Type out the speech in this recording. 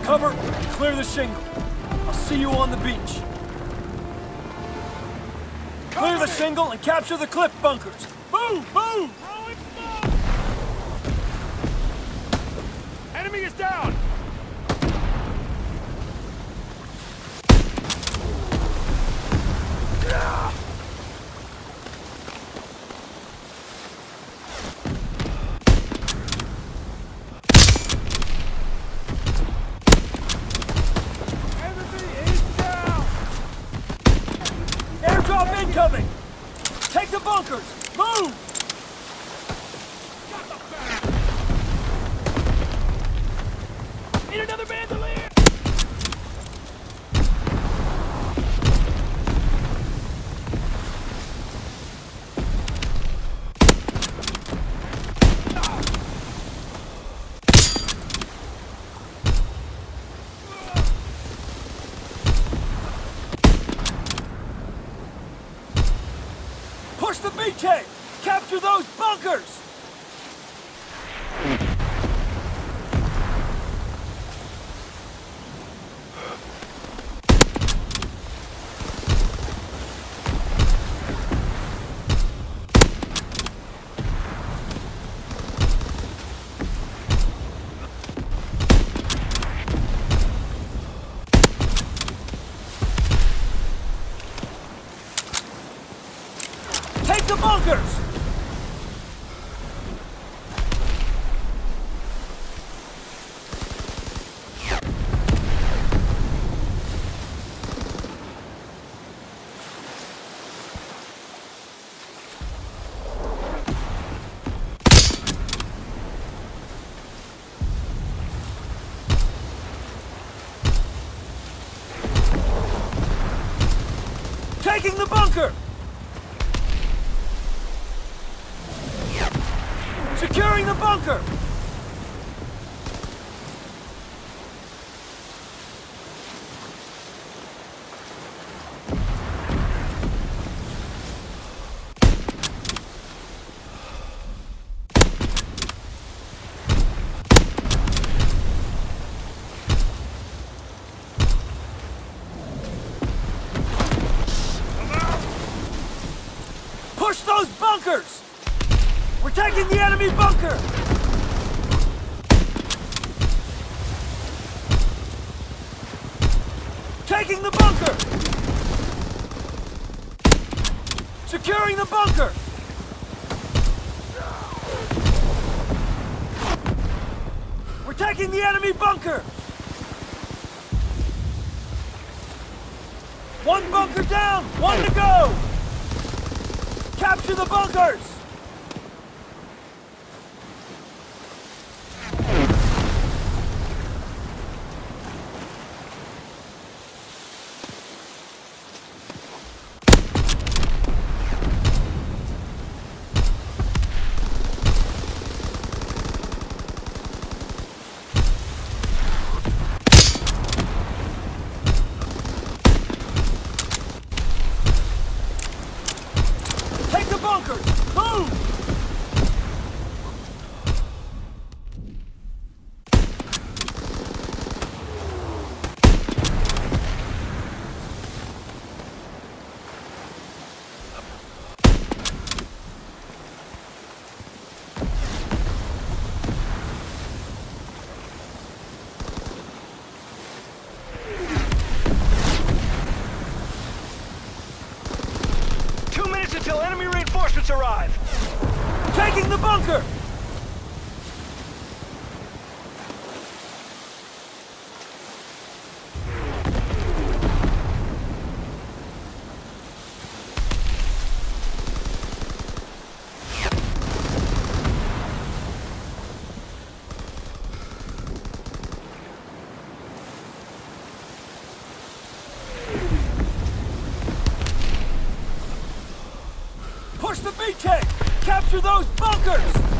cover and clear the shingle. I'll see you on the beach. Clear the shingle and capture the cliff bunkers. Move! Move! Enemy is down! Airdrop incoming! Take the bunkers! Move! Need another bandolier! Push the beachhead! Capture those bunkers! Take the bunkers! Taking the bunker! Securing the bunker! Push those bunkers! We're taking the enemy bunker! Taking the bunker! Securing the bunker! We're taking the enemy bunker! One bunker down! One to go! Capture the bunkers! Take the bunkers! Move! Until enemy reinforcements arrive! Taking the bunker! Push the beachhead! Capture those bunkers!